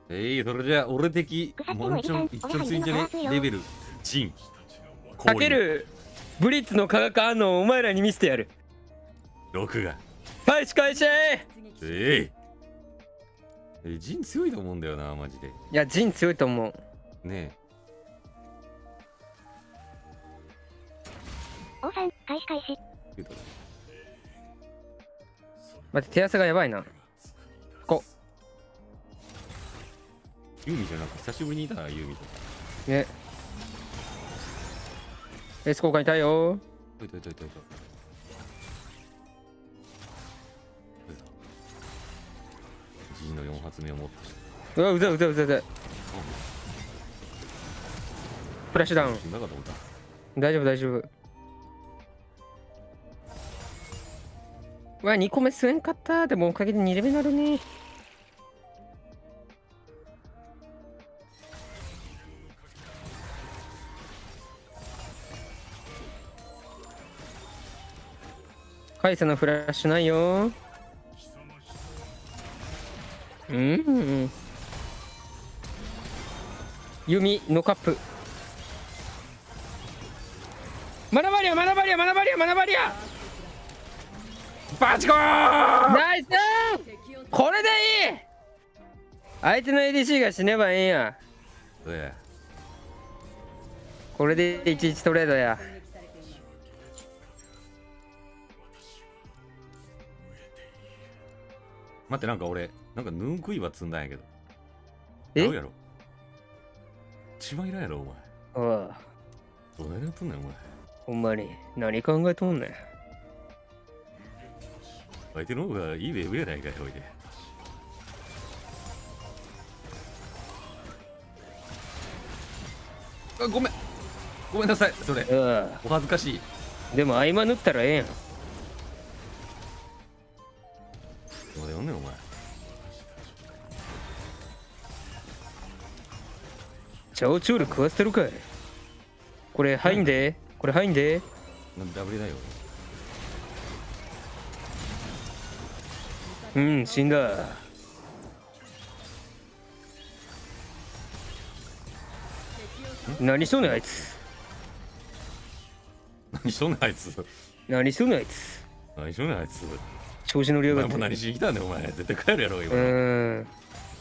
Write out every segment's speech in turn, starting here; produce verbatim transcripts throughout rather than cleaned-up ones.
えい、それじゃあ俺的モンチョン一丁ついんじゃねレベルジンかけるブリッツの化学反応をお前らに見せてやる。 録画返し返し。 えいえジン強いと思うんだよなマジで。 いやジン強いと思うね王さん開始開始。 え待って手汗がやばいな。こユーミじゃなく久しぶりにいたなユーミと。 ねエース交換いたいよ。 いたいたいたいた。ジンのよん発目を持ってうわうざうざうざうざ。フラッシュダウン。 死んだかと思った。 大丈夫大丈夫。うわにこめ吸えんかった。でもおかげでにレベルになるね。カイサのフラッシュないよ。うん弓のカップ。マナバリアマナバリアマナバリアマナバリアバチコーナイス。これでいい。相手の エーディーシー が死ねばええんや。 どうやこれでいちいちトレードや。 待ってなんか俺なんかヌンクイバ積んだんやけど。 えどうやろ一番いらんやろお前。 おうどないなっとんねんお前。 ほんまに何考えとんねん。 相手の方がいいウェブやないかいおいで。あごめんごめんなさいそれうお恥ずかしい。 んでも合間縫ったらええやん。 どうでよんねんお前。 超チュール食わせてるかい。これ入んでこれ入んで。 なんでダブルだよ。 うん死んだ。何しとんねんあいつ。 何しとんねんあいつ。 何しとんねんあいつ。 何しとんねんあいつ。 調子乗りやお前がって。 も何しに来たんだよお前。絶対帰るやろ今。 ういやーん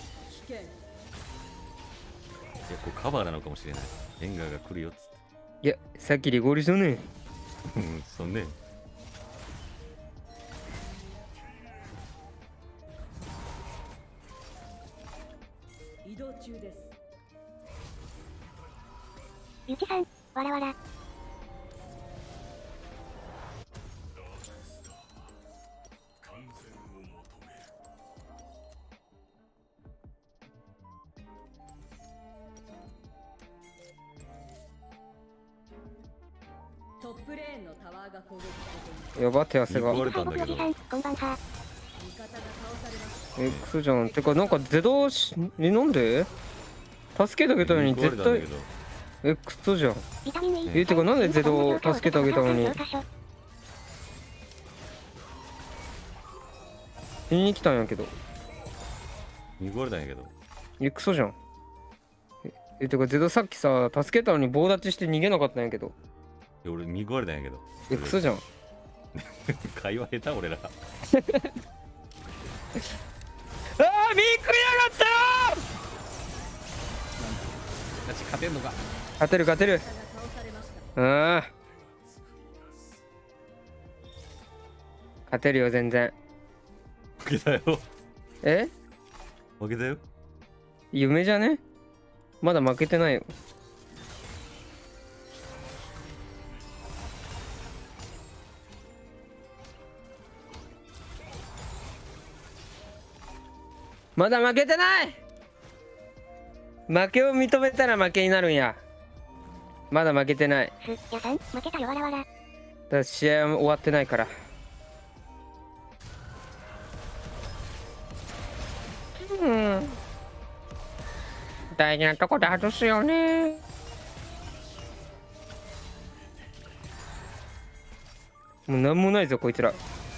これカバーなのかもしれない。エンガーが来るよっつって。 いやさっきで合流しとんねん。 うんそんね。 移動中です。 ゆきさんわらわら。 トップレーンのタワーが攻撃されています。 やば手汗が。 壊れたんだけどおじさんこんばんは。 味方が倒されました。 X じゃん。てかなんかゼドしえなんで助けてあげたのに絶対 X じゃん。 ビタミン E。 えてかなんでゼドを助けてあげたのに死にに来たんやけど。 見壊れたんやけど。 えクソじゃん。ええてかゼドさっきさ助けたのに棒立ちして逃げなかったんやけど。 いや俺見壊れたんやけど。 えクソじゃん。 会話下手俺ら。 ああ見くりやがったよ。 私勝てんのか。 勝てる勝てる。ああ勝てるよ全然。 負けたよ。 え負けたよ。 夢じゃね。まだ負けてないよ。まだ負けてない。負けを認めたら負けになるんや。まだ負けてない。 すやさん負けたよわらわら。 だから試合は終わってないから。うん大事なとこで外すよね。もうなんもないぞこいつら。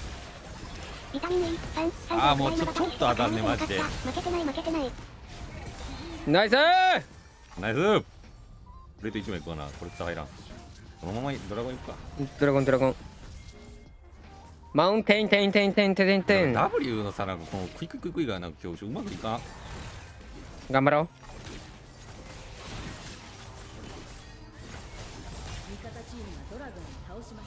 ビタミン E さんさんあーもうちょちょっと当たんねマジで。 負けてない負けてない。 ナイスー。 ナイスー。プレートいちまいいくわな。これ入らん。このままドラゴンいくか。 ドラゴンドラゴン。マウンテンテンテンテンテンテン。 W のさ、なんかこのクイクイクイクイがなんか今日うまくいかん。 頑張ろう。 味方チームがドラゴンを倒しました。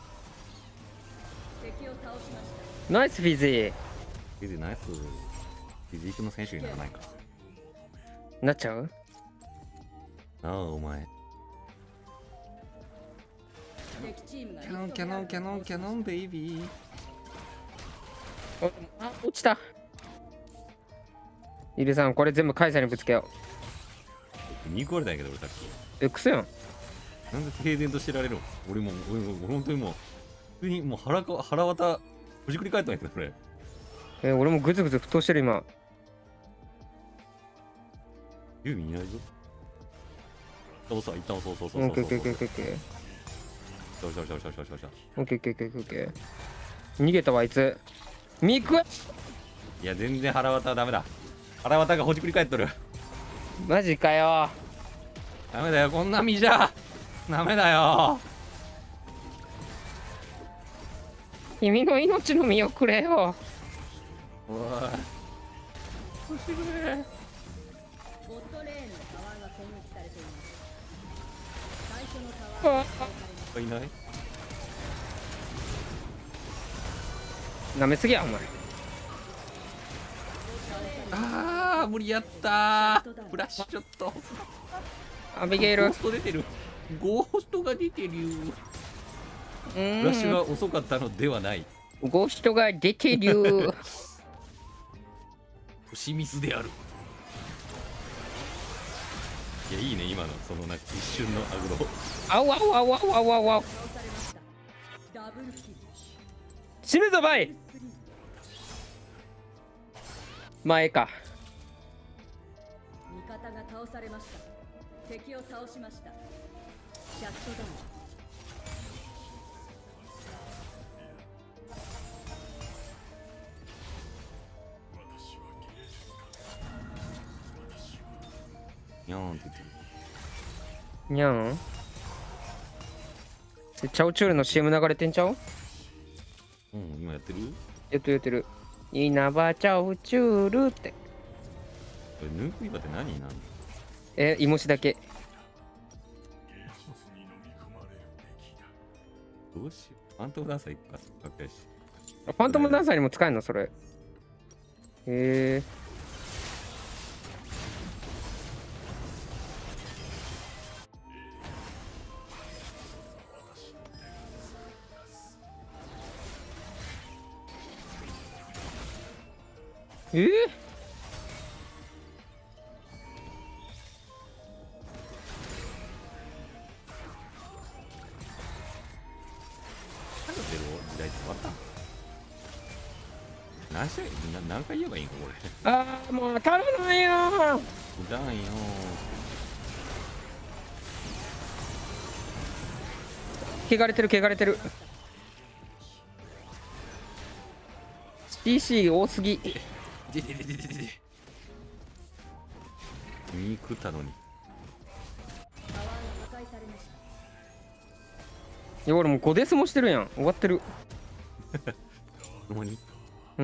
敵を倒しました。 ナイスフィジー。 フィジーナイス。フィジークの選手にならないか。 なっちゃう。 なあお前。 敵チームがキャノンキャノンキャノンキャノンベイビー。 おあ、落ちた。イルさん、これ全部カイサにぶつけよう。にこあれたんやけど俺さっき。 え、クソやん。 なんで平然としてられるの。俺も俺も俺本当にもう普通にもう腹か腹渡ほじくり返ったんやけど俺。 え、俺もグズグズ沸騰してる今。 ユーミンいないぞ。そうそう、一旦そうそうそうそう。 オッケーオッケーオッケーオッケー。 しゃしゃしゃしゃしゃしゃしゃ。 オッケーオッケーオッケーオッケー。逃げたわあいつ。ミク。 いや全然腹渡はダメだ。腹渡がほじくり返っとる。 マジかよ。 ダメだよこんな身じゃ。ダメだよ。 君の命の身をくれよ。 おい。どうしてくれ。 ボットレーンのタワーが攻撃されています。最初のタワーが破壊されました。 いない。 なめすぎやお前。 ああ無理やったー。フラッシュちょっと。 アビゲイル。 ゴースト出てる。ゴーストが出てる。 うフーん。 ラッシュが遅かったのではない。 ゴーストが出てる。 星ミスである。いやいいね今のそのなんか一瞬のアグロ。 あわわわわわわ。 倒されました。ダブルキル。 死ぬぞバイ。前か。 味方が倒されました。敵を倒しました。シャットダウン。 ニャーンって言ってる。 にゃん。チャオチュールの シーエム 流れてんちゃう。 うん今やってる。 やってるやってる。稲葉チャオチュールって。 これヌークイバって何なの。 え、イモシだけ。 どうしよう。ファントムダンサーいくか。かっこいいし。 ファントムダンサーにも使えんのそれ。へえ。えー、 何出る時代って終わったの。何試合な何回言えばいいんかこれ。 ああもう頼むよ。 いらんよ。 汚れてる汚れてる。 ピーシー 多すぎ。 でででででで。見食ったのに。 タワーが破壊されました。 いや俺もうごデスもしてるやん。終わってる。 ほんまに。 うん。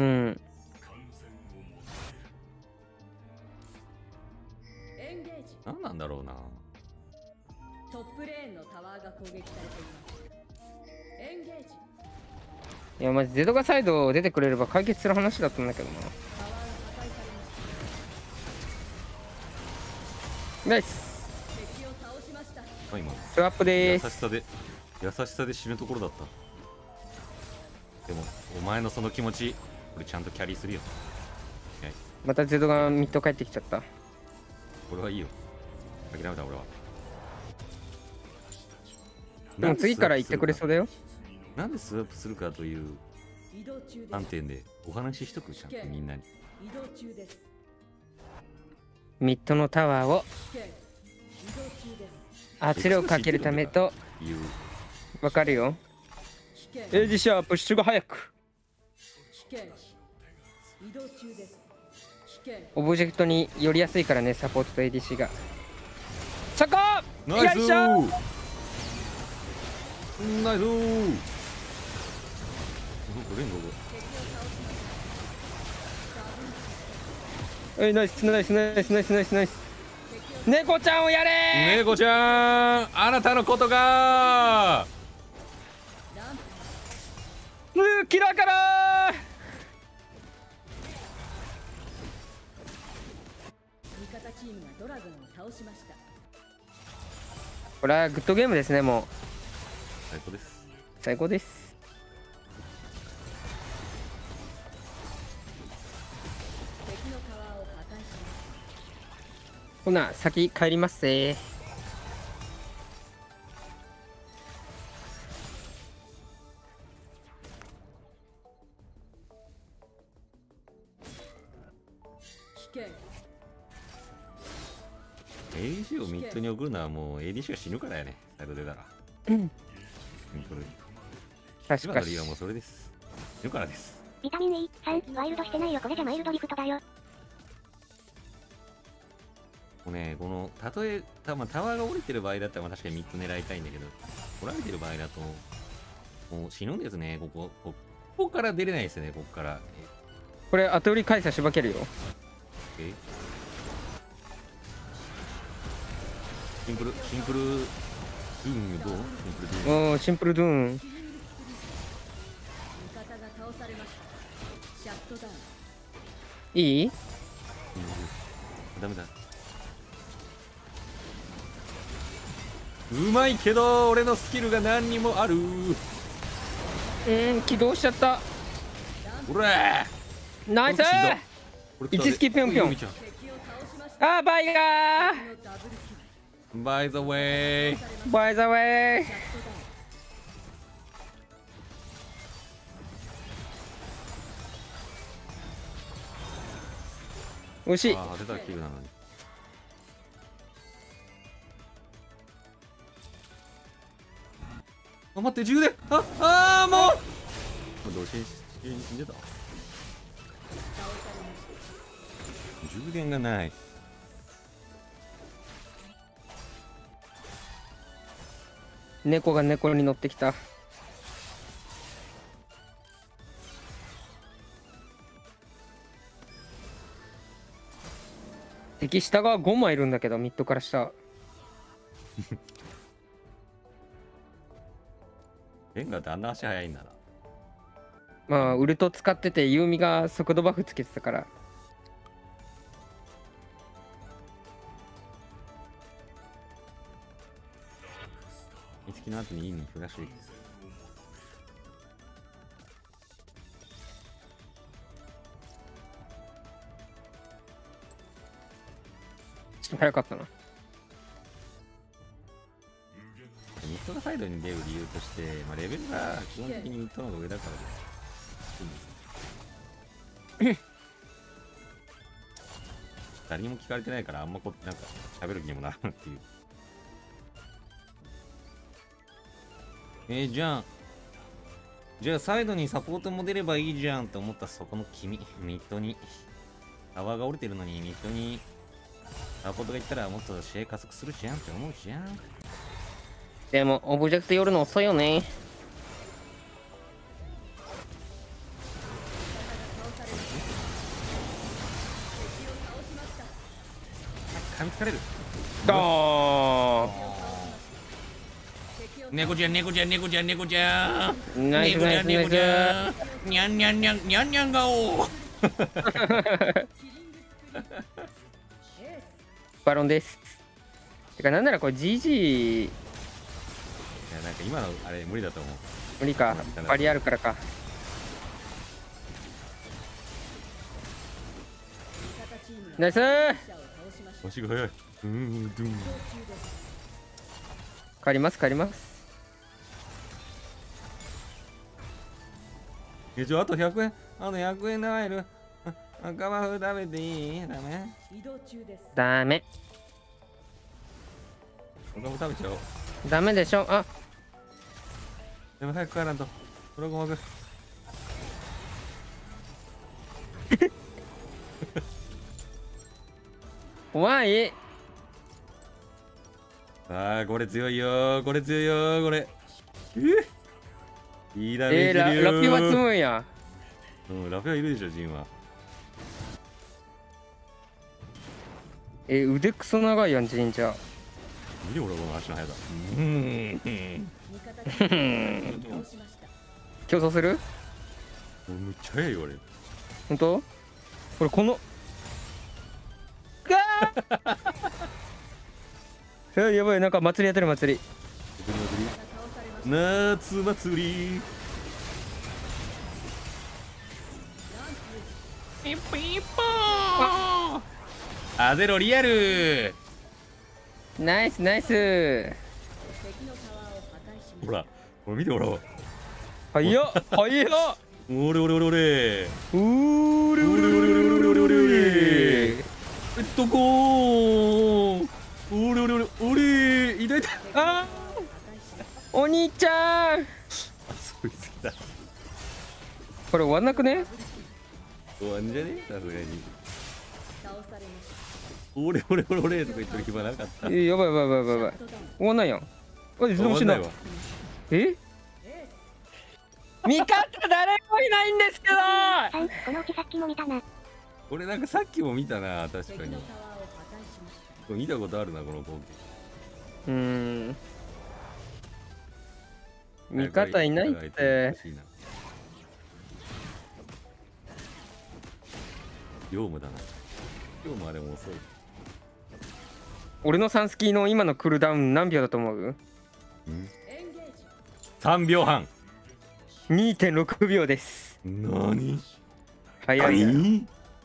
エンゲージ。 何なんだろうな。 トップレーンのタワーが攻撃されています。エンゲージ。 いやマジゼドがサイド出てくれれば解決する話だったんだけどな。 タワーが破壊されました。 ナイス。 敵を倒しました。 あ今スワップで優ーす。 しさで優しさで死ぬところだった。でもお前のその気持ち俺ちゃんとキャリーするよ。 またゼドがミッド帰ってきちゃった。 俺はいいよ。諦めた俺は。 でも次から言ってくれそうだよ。 なんでスワップするかという移動中です。 観点でお話ししとくじゃんとみんなに。 移動中です。 ミッドのタワーを危険。移動中です。 圧力かけるためというわかるよ。 危険。 エイジシャープッシュが早く。 危険。移動中です。 オブジェクトに寄りやすいからね、サポートと エーディーシー が。そこナイスよいしょーナイスーうんこれんここえ、ナイスナイスナイスナイスナイスナイス。猫ちゃんをやれ猫ちゃんあなたのことがー、キラーからー。 味方チームがドラゴンを倒しました。 これはグッドゲームですね。もう最高です。 最高です。 敵のタワーを破壊します。 ほな先帰りますぜ。 危険。 エーディーシー をミッドに送るのはもう エーディーシー が死ぬからやね。サイド出たら。 うん。 シンプルに確かに今の理由はもうそれです。死ぬからです。 ビタミン イーさん、ワイルドしてないよ。これじゃマイルドリフトだよ。 もうね、この、たとえ、たまあ、タワーが降りてる場合だったらまあ確かにミッド狙いたいんだけど、来られてる場合だと、もう死ぬんですね、ここ。ここから出れないですね、ここから。 これ後売り返さしばけるよ。 えシンプル、シンプル、ドゥーンどうシンプルドゥーン。 おー、シンプルドゥーン。 味方が倒されました。シャットダウン。 いい？ うんダメだ。うまいけど、俺のスキルが何にもある。 うん、起動しちゃった。 ほらナイスー。一スキぴょんぴょん。 敵を倒しました。 あー、バイガダブルキル。 バイザウェイ。 ーバイザウェイ。 シャットダウン。 惜しい。 ああ、出たキルなのに。あ、待って、充電。あ、あーもう。どうし、死んでた。充電がない。 猫が猫に乗ってきた。敵下がごまいるんだけど、ミッドから下。 レンガってあんな足速いんだな。 まあウルト使っててユーミが速度バフつけてたから。 いつきの後にいいにフラッシュ。 ちょっと早かったな。 ミッドがサイドに出る理由として、まあ、レベルが基本的にミッドの方が上だからです。誰にも聞かれてないからあんまこなんか喋る気にもならんっていう。えー、じゃあじゃあサイドにサポートも出ればいいじゃんって思ったそこの君、ミッドにタワーが降りてるのにミッドにサポートが行ったらもっと試合加速するじゃんって思うじゃん。 でもオブジェクト寄るの遅いよね。 噛みつかれる。 ドー猫ちゃん猫ちゃん猫ちゃん猫ちゃんン。ナイスナイスナイス。 にゃんにゃんにゃんにゃんにゃん顔。 バロンです。てかなんならこれ ジージー。 いやなんか今のあれ無理だと思う。 無理か。バリあるからか。ナイスー。 足が速い。うーんドゥン。 帰ります帰ります。 えちょあとひゃくえん。あとひゃくえんで入る。赤マフ食べていい？ダメ？ 移動中です。 ダメ。 赤マフ食べちゃおう。 ダメでしょ。あ、 でも早く帰らんと。ドラゴンマグ。 怖い。 さあこれ強いよ、これ強いよ、これ。えいいダメえー、ラージラピュア積むんや。 うん、ラピュアいるでしょ、ジンは。 えー、腕クソ長いやん、神社。 見て俺この足の速さ。うん。 味方チームが倒しました。 競争する？ めっちゃ速いよ、俺。 ほんと？俺このガーえやばい、なんか祭りやってる祭り。 夏祭り。ピッピッポーあゼロリアル。 ナイスナイス。 敵のタワーを破壊しました。 ほら、これ見てほら。 はやっはやっおれおれおれおれ。 うーれおれおれおれおれおれおれおれ。えっとこー。おれおれおれおれ。痛い痛い。 あーお兄ちゃん。 あ、そいつだ。 これ終わんなくね？ 終わんじゃねさすがに。 倒されました。 おれおれおれおれとか言ってる暇なかった。 えー、やばいやばいやばいやばいやばい。終わんないやん。あ、いつでも死んだ終わんないわ。 え味方誰もいないんですけど。 さん、このうちさっきも見たな。 俺なんかさっきも見たな、確かに敵の。タワーを破壊しました。 これ見たことあるな、この光景。 うーん味方いないって。 業務だな。業務あれも遅い。 俺のサンスキーの今のクールダウン何秒だと思う？ んエンゲージ。 さんびょうはん。 にてんろくびょうです。 なに早いな。 い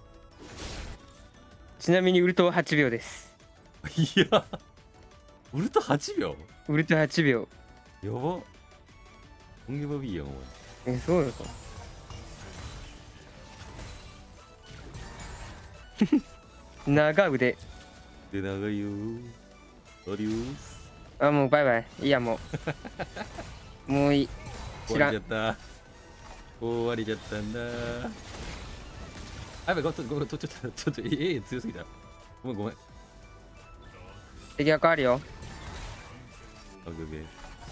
ちなみにウルトははちびょうです。 や、ウルトはちびょウルトはちびょう。 うやば。オンゲバビーやん、お前。 え、そうよか。長腕。 で、長いよ。アディオス。 あ、もうバイバイ。いいや、もう。もういい。知らん。 終わりちゃった。終わりちゃったんだ。あ、やばい、ごめん、ごめん、ちょっと、ちょっと、ちょっと、ええ、強すぎた。ごめん、ごめん。 敵が変わるよ。 オッケーオッケー。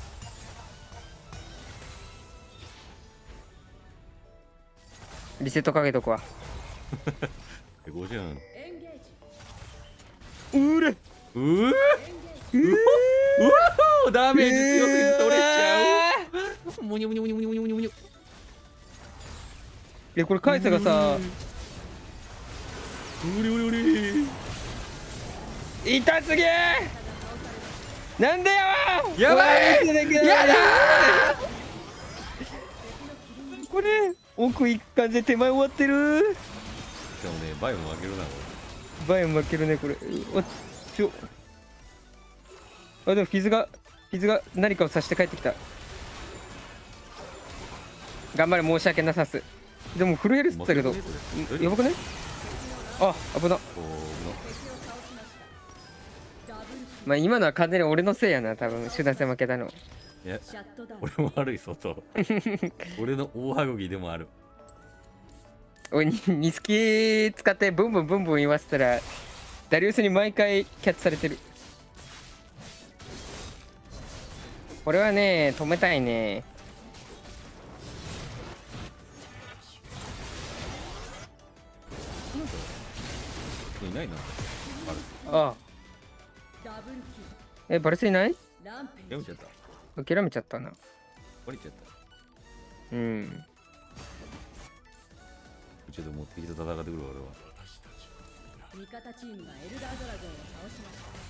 リセットかけとくわ。 え、ごじゃん。 エンゲージ。 うれ。 うーうわダメージ強すぎて取れちゃう。むにゅむにゅむにゅむにゅむにゅむにゅむにゅ。 いや、これカイサがさ。 うりうりうり。 痛すぎー。なんでよー。 やばい。やだー。これ奥一貫で手前終わってる。 しかもね、バイオも負けるな、こバイオン負けるね、これ。おっちょ。あ、でもフィズが、フィズが何かをさして帰ってきた。頑張れ、申し訳なさす。でもフルヘルスって言ったけど、やばくね？あ、危な。 れ。こまあ今のは完全に俺のせいやな、多分集団戦負けたの。 ういや、 シャットダウン。 俺も悪い、外。俺の大はぐきでもある。 俺にニスキ使ってブンブンブンブン言わせたらダリウスに毎回キャッチされてる。これはね止めたいね。 いないな。 ああ、 ダブルキえバルスいない？ ル。ランページ。 やめちゃった。 諦めちゃったな。 終わりちゃった。 うんちょっともう敵と戦ってくるわ、俺は。 味方チームがエルダードラゴンを倒しま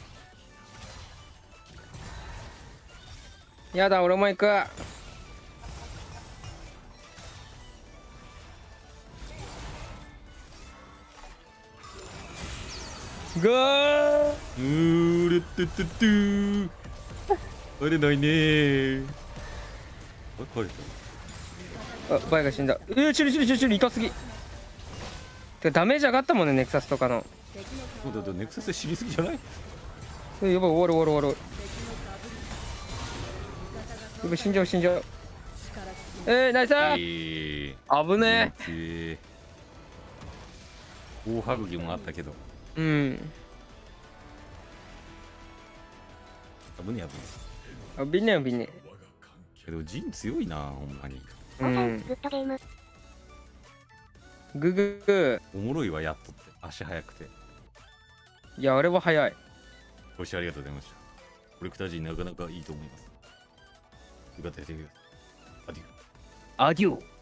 した。 やだ、俺も行く。ゴー。 うーれってってってー。あれないねー。あれ、帰れた。 あ、バイが死んだ。えー、チュリチュリチュリチュリ痛すぎ。てかダメージ上がったもんね、ネクサスとかの。 そうだ、だネクサスで死にすぎじゃない？ えやばい、終わる終わる終わる。やばい、死んじゃう死んじゃう。えー、ナイスー。 え危ねえ。大はぐきもあったけど。 え。うん。 危ねえ危ねあ、ビンねんビンね。 え。けどジン強いな、ほんまに。 う王さん、 ん。 グッドゲーム。 グググ。 おもろいわ、やっとって。足速くて。 いや、あれは早い。 ご視聴ありがとうございました。コレクター陣なかなかいいと思います。よかったです。アディオ。 アデュー。